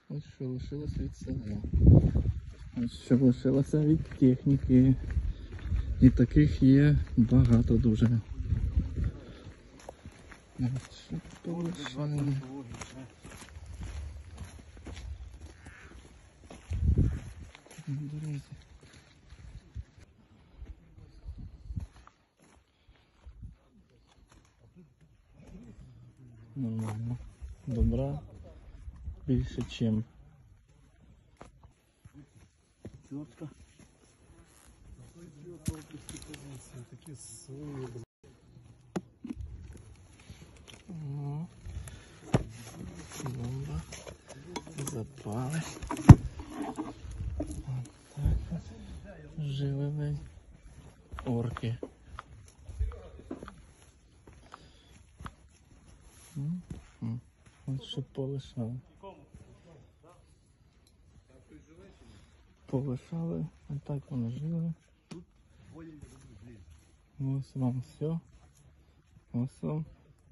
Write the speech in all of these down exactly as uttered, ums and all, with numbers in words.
Ось що лишилося від села. Ось що лишилося від техніки. І таких є багато дуже. Ось що полишали. Дорозі. Нормально. Добра більше, чим. Четко. Такі свої. О, бомба. Запали. От так от. Жили орки. М-м. От що полишали. Полишали, а так вони жили. Ось вам все. Ось вам.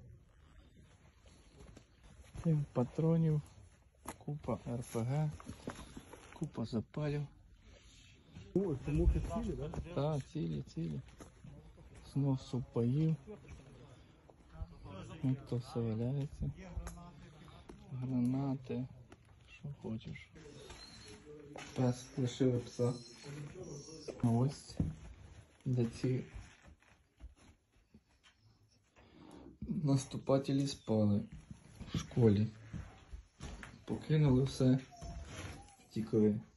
Сім патронів, купа ар пе ге, купа запалів. О, це мухи цілі, так? Так, цілі, цілі. Знов супаїв. Ось то все валяється. Гранати, що хочеш. Пес, лишили пса. Ось де ці наступателі спали в школі. Покинули все, втікли.